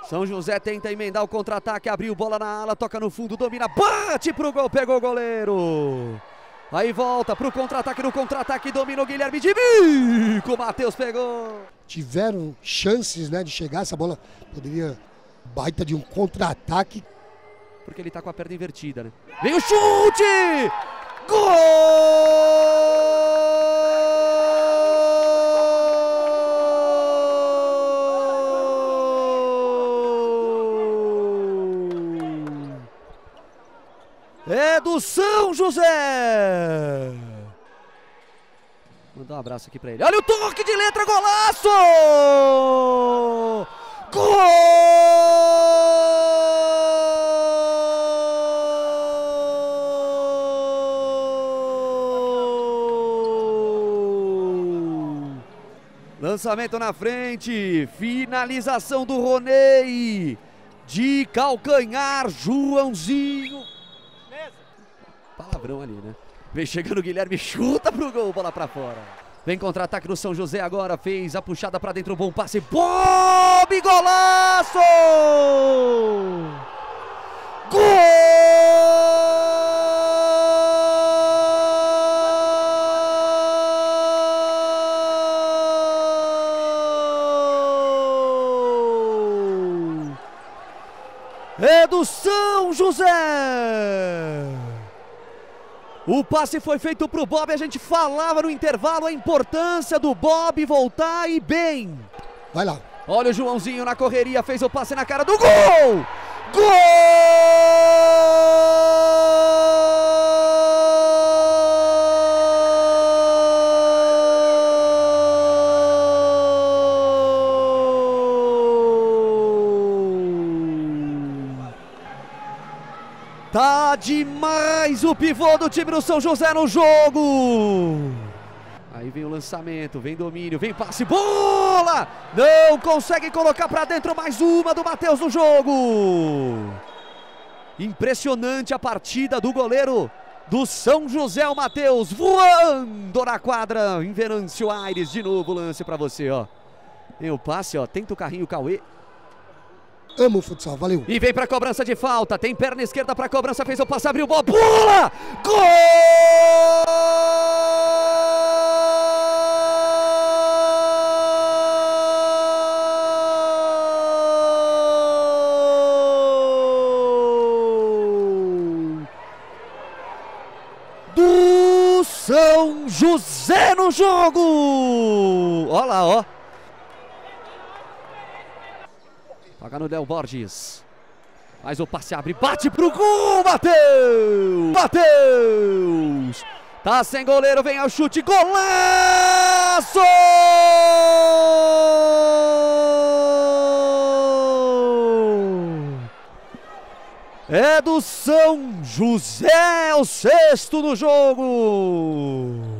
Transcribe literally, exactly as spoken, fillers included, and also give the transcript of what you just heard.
São José tenta emendar o contra-ataque, abriu bola na ala, toca no fundo, domina, bate pro gol, pegou o goleiro. Aí volta pro contra-ataque, no contra-ataque domina o Guilherme de bico, o Matheus pegou. Tiveram chances, né, de chegar, essa bola poderia, baita de um contra-ataque. Porque ele tá com a perna invertida, né? Vem o chute! Gol! É do São José! Mandar um abraço aqui pra ele. Olha o toque de letra, golaço! Gol! Lançamento na frente, finalização do Ronei, de calcanhar, Joãozinho. Palavrão ali, né? Vem chegando o Guilherme, chuta pro gol, bola pra fora. Vem contra-ataque do São José agora, fez a puxada pra dentro, bom passe, Bob, golaço! Gol! É do São José! O passe foi feito pro Bob, a gente falava no intervalo a importância do Bob voltar e bem. Vai lá. Olha o Joãozinho na correria, fez o passe na cara do gol! Gol! Tá demais o pivô do time do São José no jogo. Aí vem o lançamento, vem domínio, vem passe, bola! Não consegue colocar pra dentro, mais uma do Matheus no jogo. Impressionante a partida do goleiro do São José, o Matheus, voando na quadra. Em Venâncio Aires, de novo o lance pra você, ó. Tem o passe, ó, tenta o carrinho, Cauê. Amo o futsal, valeu. E vem pra cobrança de falta, tem perna esquerda pra cobrança, fez o passe, abriu bola, bola! Gol! Do São José no jogo! Olha lá, ó. Toca no Del Borges. Faz o passe, abre, bate pro gol, Matheus! Matheus! Tá sem goleiro, vem ao chute, golaço! É do São José, o sexto no jogo!